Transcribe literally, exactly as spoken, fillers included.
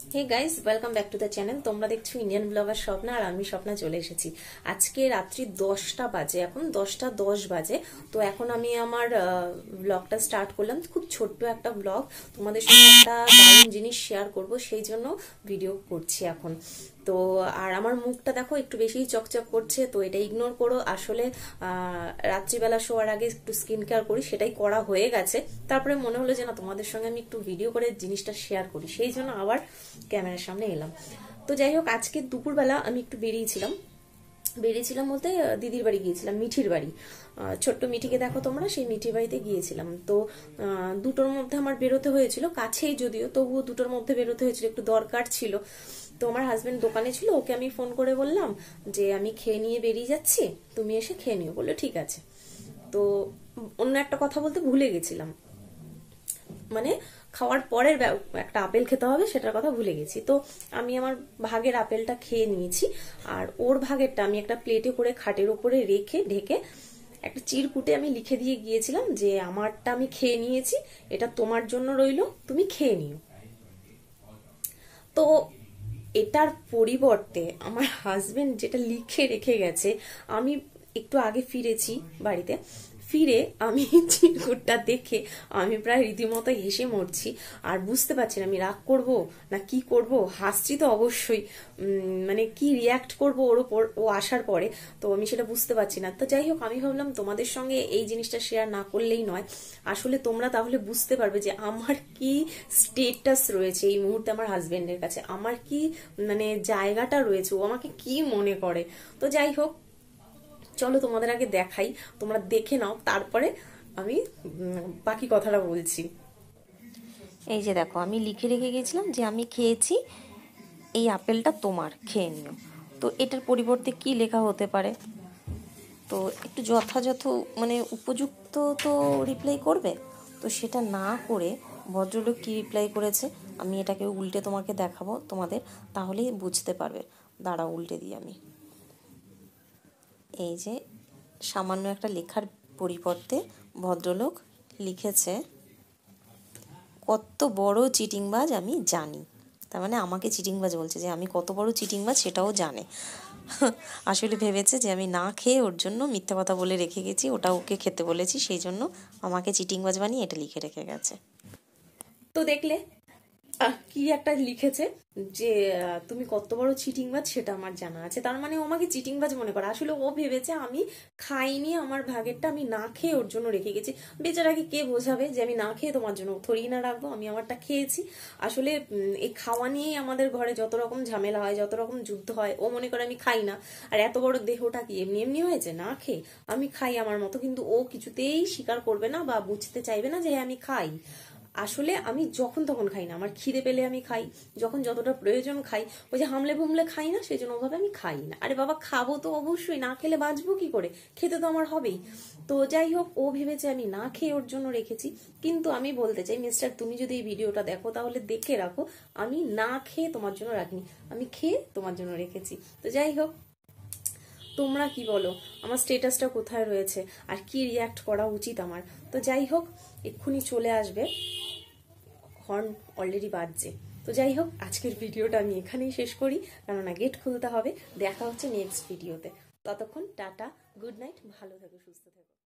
Hey guys, welcome back to the channel. তোমরা দেখছো Indian blogger Swapna, আর আমি স্বপ্না চলে এসেছি। আজকে রাত্রি দশটা বাজে, এখন দশটা দশ বাজে। তো এখন আমি আমার ব্লগটা স্টার্ট করলাম, খুব ছোট্ট একটা ব্লগ। তোমাদের সঙ্গে একটা দারুণ জিনিস শেয়ার করব, সেই জন্য ভিডিও করছি এখন। তো আর আমার মুখটা দেখো একটু বেশি চকচক করছে, তো এটা ইগনোর করো। আসলে রাত্রিবেলা শোয়ার আগে একটু স্কিন কেয়ার করি, সেটাই করা হয়ে গেছে। তারপরে মনে হলো যে না, তোমাদের সঙ্গে আমি একটু ভিডিও করে জিনিসটা শেয়ার করি, সেই জন্য আবার ক্যামেরার সামনে এলাম। তো যাই হোক, আজকে দুপুরবেলা আমি একটু বেরিয়েছিলাম বেরিয়েছিলাম বলতে দিদির বাড়ি গিয়েছিলাম, মিঠির বাড়ি। ছোট্ট মিঠিকে দেখো তোমরা, সেই মিঠির বাড়িতে গিয়েছিলাম। তো দুটোর মধ্যে আমার বেরোতে হয়েছিল, কাছেই যদিও, তবুও দুটোর মধ্যে বেরোতে হয়েছিল, একটু দরকার ছিল। তো আমার হাজবেন্ড দোকানে ছিল, ওকে আমি ফোন করে বললাম যে আমি খেয়ে নিয়ে বেরিয়ে যাচ্ছি, তুমি এসে খেয়ে নিও। বললো ঠিক আছে। তো অন্য একটা কথা বলতে ভুলে গেছিলাম, মানে খাওয়ার পরের একটা আপেল খেতে হবে, সেটার কথা ভুলে গেছি। তো আমি আমার ভাগের আপেলটা খেয়ে নিয়েছি, আর ওর ভাগেরটা আমি একটা প্লেটে করে খাটের উপরে রেখে ঢেকে একটা চিরকুটে আমি লিখে দিয়ে গিয়েছিলাম যে আমারটা আমি খেয়ে নিয়েছি, এটা তোমার জন্য রইলো, তুমি খেয়ে নিও। তো এটার পরিবর্তে আমার হাজবেন্ড যেটা লিখে রেখে গেছে, আমি একটু আগে ফিরেছি বাড়িতে, ফিরে আমি চিরকুটটা দেখে আমি প্রায় রীতিমতো হেসে মরছি। আর বুঝতে পারছি না আমি রাগ করব না কি করব। হাসছি তো অবশ্যই, মানে কি রিয়াক্ট করব ওর ওপর ও আসার পরে, তো আমি সেটা বুঝতে পারছি না। তো যাই হোক, আমি ভাবলাম তোমাদের সঙ্গে এই জিনিসটা শেয়ার না করলেই নয়। আসলে তোমরা তাহলে বুঝতে পারবে যে আমার কি স্টেটাস রয়েছে এই মুহূর্তে আমার হাজবেন্ডের কাছে, আমার কি মানে জায়গাটা রয়েছে, ও আমাকে কি মনে করে। তো যাই হোক, চলো তোমাদের আগে দেখাই, তোমরা দেখে নাও, তারপরে আমি বাকি কথাটা বলছি। এই যে দেখো, আমি লিখে রেখে গেছিলাম যে আমি খেয়েছি, এই আপেলটা তোমার, খেয়ে নিও। তো এটার পরিবর্তে কি লেখা হতে পারে? তো একটু যথাযথ মানে উপযুক্ত তো রিপ্লাই করবে। তো সেটা না করে ভদ্রলোক কি রিপ্লাই করেছে, আমি এটাকে উল্টে তোমাকে দেখাবো তোমাদের, তাহলেই বুঝতে পারবে। দাঁড়াও, উল্টে দিই আমি। এই যে সামান্য একটা লেখার পরিবর্তে ভদ্রলোক লিখেছে, কত বড় চিটিংবাজ আমি জানি। তার মানে আমাকে চিটিংবাজ বলছে, যে আমি কত বড় চিটিংবাজ সেটাও জানে। আসলে ভেবেছে যে আমি না খেয়ে ওর জন্য মিথ্যা কথা বলে রেখে গেছি, ওটা ওকে খেতে বলেছি, সেই জন্য আমাকে চিটিংবাজ বানিয়ে এটা লিখে রেখে গেছে। তো দেখলে কি একটা লিখেছে যে তুমি কত বড় চিটিংবাজ সেটা আমার জানা আছে। তার মানে ও আমাকে চিটিংবাজ মনে করে। আসলে ও ভেবেছে আমি খাইনি, আমার ভাগেরটা আমি না খেয়ে ওর জন্য রেখে গেছি। বেচারাকে কে বোঝাবে যে আমি না খেয়ে তোমার জন্য থরিই না রাখবো, আমি আমারটা খেয়েছি। আসলে এই খাওয়া নিয়েই আমাদের ঘরে যত রকম ঝামেলা হয়, যত রকম যুদ্ধ হয়। ও মনে করে আমি খাই না, আর এত বড় দেহটা কি এমনি এমনি হয়েছে না খেয়ে? আমি খাই আমার মতো, কিন্তু ও কিছুতেই স্বীকার করবে না বা বুঝতে চাইবে না যে আমি খাই। আসলে আমি যখন তখন খাই না, আমার খিদে পেলে আমি খাই, যখন যতটা প্রয়োজন খাই। ওই যে হামলে ভুমলে খাই না, সেই জন্য ওভাবে আমি খাই না। আরে বাবা, খাবো তো অবশ্যই, না খেলে বাঁচবো কি করে? খেতে তো আমার হবেই। তো যাই হোক, ও ভেবেছে আমি না খেয়ে ওর জন্য রেখেছি। কিন্তু আমি বলতে চাই, মিস্টার, তুমি যদি এই ভিডিওটা দেখো তাহলে দেখে রাখো, আমি না খেয়ে তোমার জন্য রাখিনি, আমি খেয়ে তোমার জন্য রেখেছি। তো যাই হোক, তোমরা কি বলো, আমার স্টেটাসটা কোথায় রয়েছে আর কি রিয়াক্ট করা উচিত আমার? তো যাই হোক, এক্ষুনি চলে আসবে, হর্ন অলরেডি বাজছে। তো যাই হোক, আজকের ভিডিওটা আমি এখানেই শেষ করি, কেননা গেট খুলতে হবে। দেখা হচ্ছে নেক্সট ভিডিওতে। ততক্ষণ টাটা, গুড নাইট, ভালো থেকো, সুস্থ থেকো।